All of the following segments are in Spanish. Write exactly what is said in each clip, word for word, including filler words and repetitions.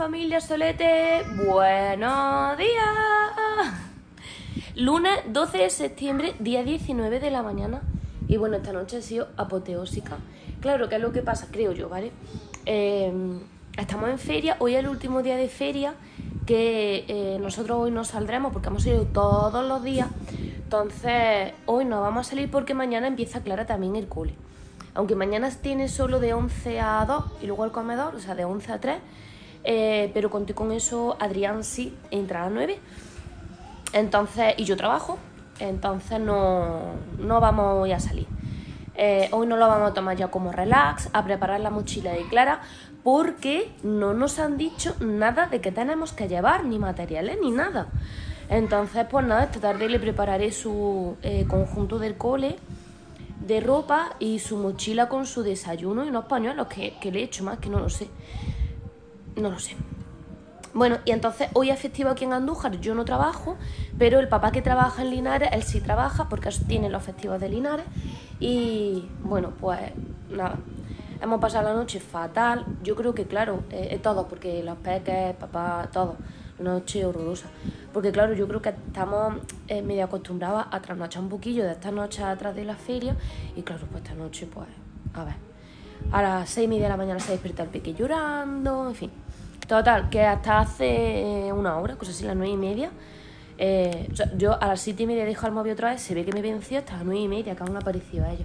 familia Solete, buenos días. Lunes doce de septiembre, día diecinueve de la mañana. Y bueno, esta noche ha sido apoteósica. Claro, ¿qué es lo que pasa? Creo yo, ¿vale? Eh, estamos en feria, hoy es el último día de feria, que eh, nosotros hoy no saldremos porque hemos ido todos los días. Entonces, hoy no vamos a salir porque mañana empieza Clara también el cole. Aunque mañana tiene solo de once a dos y luego el comedor, o sea, de once a tres. Eh, pero conté con eso, Adrián sí entra a las nueve. Entonces, y yo trabajo, entonces no, no vamos hoy a salir. Eh, hoy no lo vamos a tomar ya como relax, a preparar la mochila de Clara, porque no nos han dicho nada de que tenemos que llevar, ni materiales, ni nada. Entonces, pues nada, esta tarde le prepararé su eh, conjunto del cole de ropa y su mochila con su desayuno y unos pañuelos que, que le he hecho más, que no lo sé. No lo sé. Bueno, y entonces hoy es festivo aquí en Andújar, yo no trabajo, pero el papá que trabaja en Linares, él sí trabaja porque tiene los festivos de Linares. Y bueno, pues nada, hemos pasado la noche fatal. Yo creo que claro, eh, todos, porque los peques, papá, todos, una noche horrorosa. Porque claro, yo creo que estamos eh, medio acostumbrados a trasnochar un poquillo de estas noches atrás de la feria. Y claro, pues esta noche, pues, a ver, a las seis y media de la mañana se despierta el peque llorando, en fin. Total, que hasta hace una hora, cosas así, las nueve y media, eh, o sea, yo a las siete y media dejo el móvil otra vez, se ve que me venció hasta las nueve y media, que aún no apareció a ellos.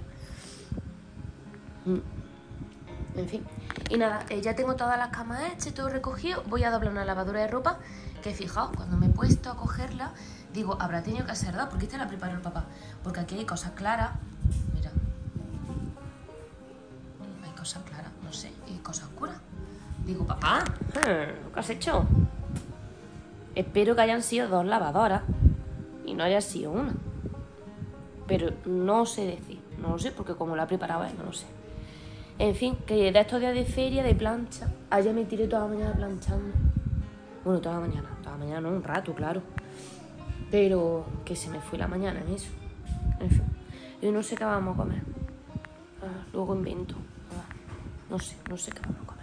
Mm. En fin. Y nada, eh, ya tengo todas las camas hechas, todo recogido. Voy a doblar una lavadora de ropa, que fijaos, cuando me he puesto a cogerla, digo, habrá tenido que hacer dos, porque esta la preparó el papá. Porque aquí hay cosas claras, mira. Hay cosas claras, no sé, y cosas oscuras. Digo, papá, ¿qué has hecho? Espero que hayan sido dos lavadoras y no haya sido una. Pero no sé decir, no lo sé, porque como la preparaba él, no lo sé. En fin, que de estos días de feria, de plancha, ayer me tiré toda la mañana planchando. Bueno, toda la mañana, toda la mañana, no, un rato, claro. Pero que se me fue la mañana en eso. En fin, yo no sé qué vamos a comer. Ah, luego invento. Ah, no sé, no sé qué vamos a comer.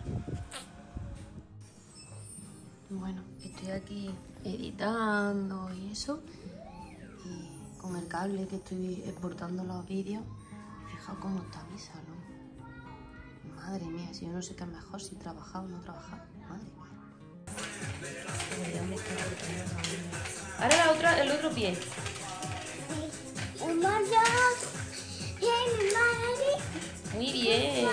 Bueno, estoy aquí editando y eso, y con el cable que estoy exportando los vídeos. Fijaos cómo está mi salón. Madre mía, si yo no sé qué es mejor, si trabajar o no trabajar. Madre mía. Ahora la otra, el otro pie. Muy bien.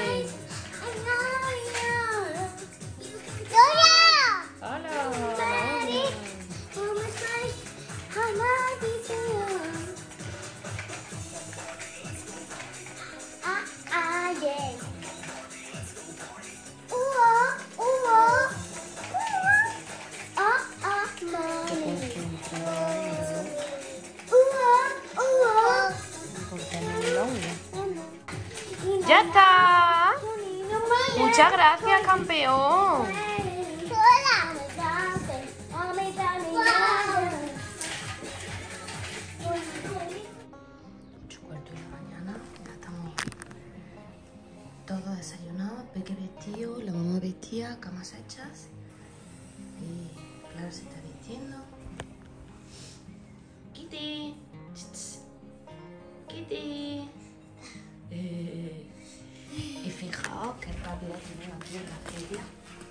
¡Ya está! ¡Muchas gracias, campeón! ocho cuarto de la mañana, ya estamos todos desayunados, peque vestido, la mamá vestida, camas hechas. Y Clara se está vistiendo. Kitty, Kitty. Eh. Y fijaos qué rápido tenemos aquí en la feria.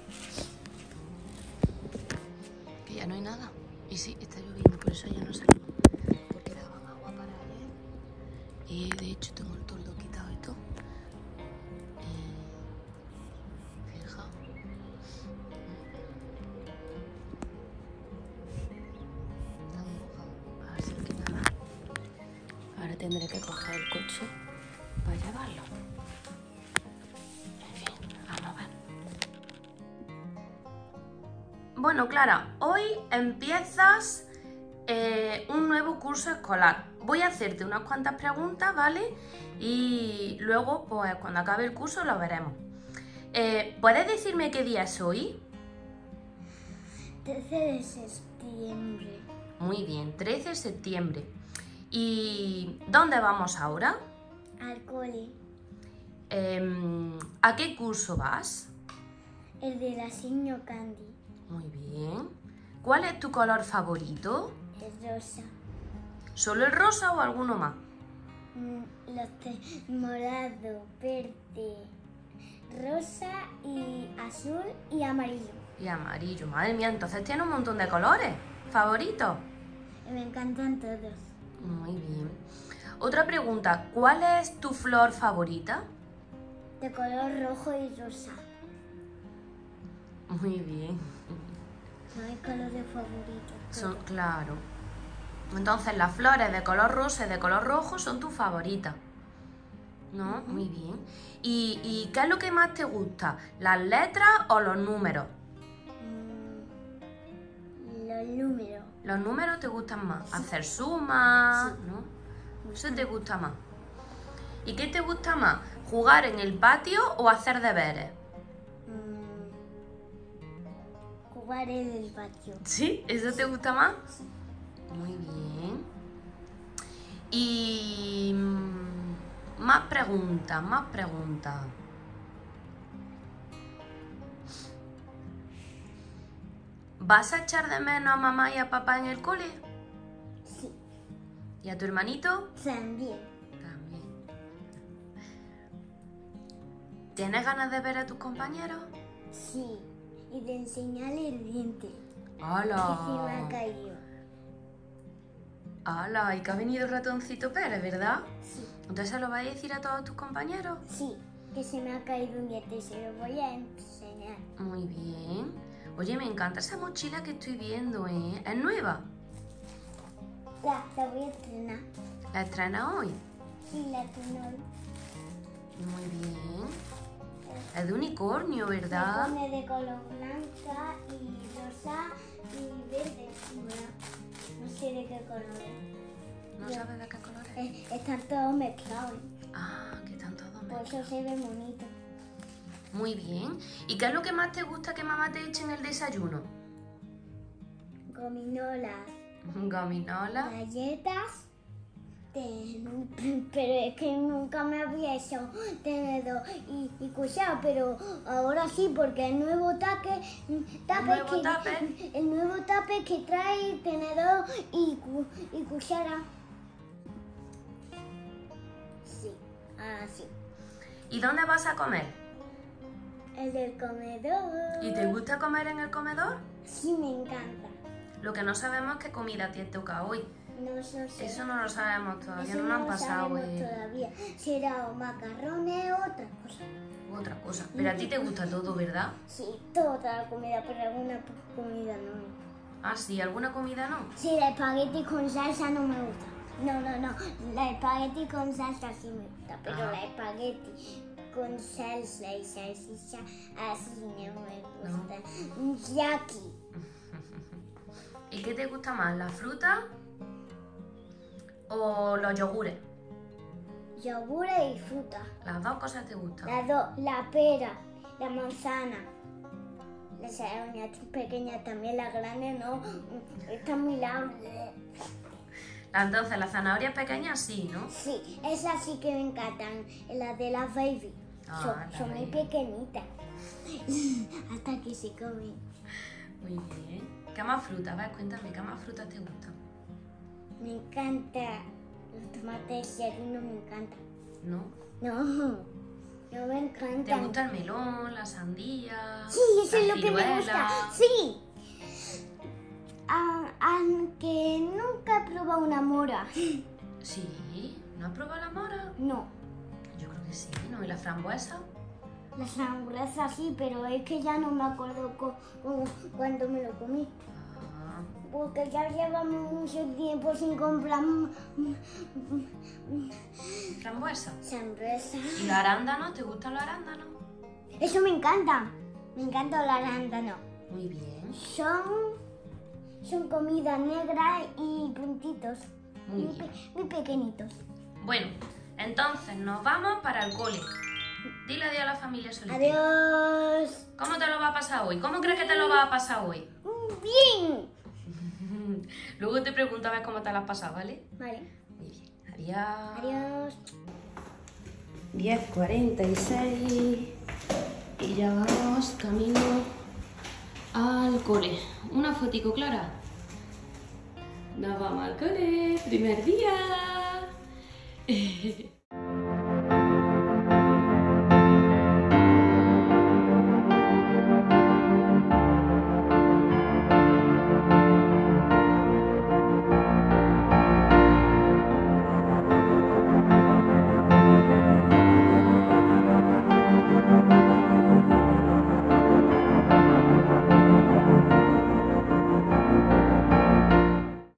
Que ya no hay nada. Y sí, está lloviendo, por eso ya no salimos. Porque daban agua para ayer. Y de hecho tengo el toldo quitado y todo. Y fijaos. Así que nada. Ahora tendré que coger el coche para llevarlo. En fin, vamos a ver. Bueno, Clara, hoy empiezas eh, un nuevo curso escolar. Voy a hacerte unas cuantas preguntas, ¿vale? Y luego, pues cuando acabe el curso lo veremos. Eh, ¿Puedes decirme qué día es hoy? trece de septiembre. Muy bien, trece de septiembre. ¿Y dónde vamos ahora? Al cole. Eh, ¿A qué curso vas? El de la señor Candy. Muy bien. ¿Cuál es tu color favorito? El rosa. ¿Solo el rosa o alguno más? Mm, Los tres, morado, verde, rosa y azul y amarillo. Y amarillo. Madre mía, entonces tiene un montón de colores favoritos. Me encantan todos. Muy bien. Otra pregunta. ¿Cuál es tu flor favorita? De color rojo y rosa. Muy bien. No hay colores favoritos. Son, claro. Entonces las flores de color rosa y de color rojo son tus favoritas. ¿No? Muy bien. ¿Y, ¿Y qué es lo que más te gusta? ¿Las letras o los números? Mm, Los números. ¿Los números te gustan más? Sí. ¿Hacer sumas? Sí. ¿No? Eso te gusta más. ¿Y qué te gusta más? ¿Jugar en el patio o hacer deberes? Mm, Jugar en el patio. ¿Sí? ¿Eso te gusta más? Sí. Muy bien. Y mm, más preguntas, más preguntas. ¿Vas a echar de menos a mamá y a papá en el cole? Sí. ¿Y a tu hermanito? También. También. ¿Tienes ganas de ver a tus compañeros? Sí. Y de enseñarle el diente. ¡Hala! Que se me ha caído. ¡Hala! Y que ha venido el ratoncito Pérez, ¿verdad? Sí. Entonces se lo vas a decir a todos tus compañeros. Sí. Que se me ha caído un diente y se lo voy a enseñar. Muy bien. Oye, me encanta esa mochila que estoy viendo, ¿eh? ¿Es nueva? La, la voy a estrenar. ¿La estrena hoy? Sí, la estreno hoy. Muy bien. Es de unicornio, Se ¿verdad? pone de color blanca y rosa y verde. Bueno, no sé de qué color es. ¿No Yo- sabes de qué color es? Eh, Están todos mezclados. Ah, que están todos Por mezclados. eso se ve bonito. Muy bien. ¿Y qué es lo que más te gusta que mamá te eche en el desayuno? Gominolas, Gominola. galletas. te- Pero es que nunca me había hecho tenedor y, y cuchara, pero ahora sí, porque el nuevo tape, tape nuevo que, tupper? el nuevo tape que trae tenedor y, cu- y cuchara. Sí, así. ¿Y dónde vas a comer? El del comedor. ¿Y te gusta comer en el comedor? Sí, me encanta. Lo que no sabemos es qué comida te toca hoy. No, eso sé. Eso no lo sabemos todavía, Eso no nos han lo pasado sabemos eh, todavía. Será o macarrones o otra cosa. otra cosa. Pero a ti te gusta todo, ¿verdad? Sí, toda la comida, pero alguna p- comida no. Ah, sí, ¿alguna comida no? Sí, la espagueti con salsa no me gusta. No, no, no. La espagueti con salsa sí me gusta, pero Ah. la espagueti con salsa y salsilla así no me gusta. Yaki. ¿Y qué te gusta más, la fruta o los yogures? Yogures y fruta. Las dos cosas te gustan. Las dos, la pera, la manzana. La zanahoria pequeña también, la grande no. Está muy larga. Entonces, las zanahorias pequeñas sí, ¿no? Sí, esas sí que me encantan. Las de la baby. Ah, son la son muy baby. pequeñitas. Hasta que se comen. Muy bien. ¿Qué más frutas? A ver, cuéntame, ¿qué más frutas te gustan? Me encanta. Los tomates cherry no me encantan. ¿No? No, no me ¿Te encantan. gusta el melón, la sandía? Sí, eso es la lo que me gusta. ciruela? Sí. Ah, aunque nunca he probado una mora. Sí. ¿No has probado la mora? No. Yo creo que sí, ¿no? ¿Y la frambuesa? La frambuesa sí, pero es que ya no me acuerdo co- co- cuando me lo comí. Ah, Porque ya llevamos mucho tiempo sin comprar mm, mm, mm, frambuesa. frambuesa. ¿Y los arándanos? ¿Te gustan los arándanos? Eso me encanta. Me encanta el arándano. Muy bien. Son, son comida negra y puntitos. Muy Muy, bien. pe- muy pequeñitos. Bueno, entonces nos vamos para el cole. Dile adiós a la familia Solís. Adiós. ¿Cómo te lo va a pasar hoy? ¿Cómo crees que te lo va a pasar hoy? Bien. Luego te pregunto a ver cómo te lo has pasado, ¿vale? Vale. Muy bien. Adiós. Adiós. diez cuarenta y seis y ya vamos camino al cole. Una fotico, Clara. Nos vamos al cole, primer día.